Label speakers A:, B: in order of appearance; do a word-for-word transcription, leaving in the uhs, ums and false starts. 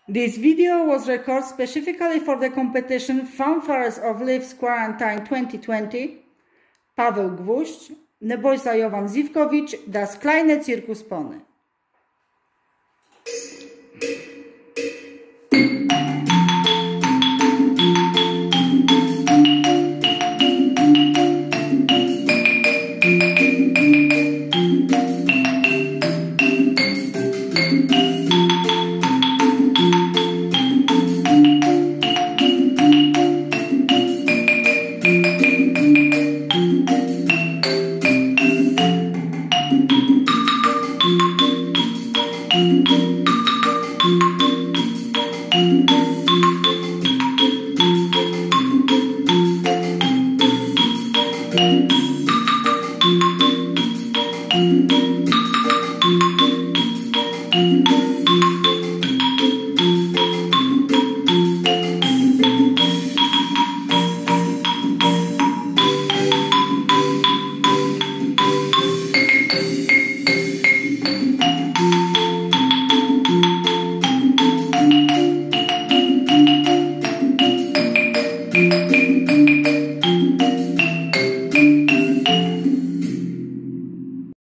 A: This video was recorded specifically for the competition Fanfares of Lviv Quarantine twenty twenty. Paweł Gwóźdź, Nebojsa Jovan Zivkovic, Das kleine Circus Pony.
B: Thank you.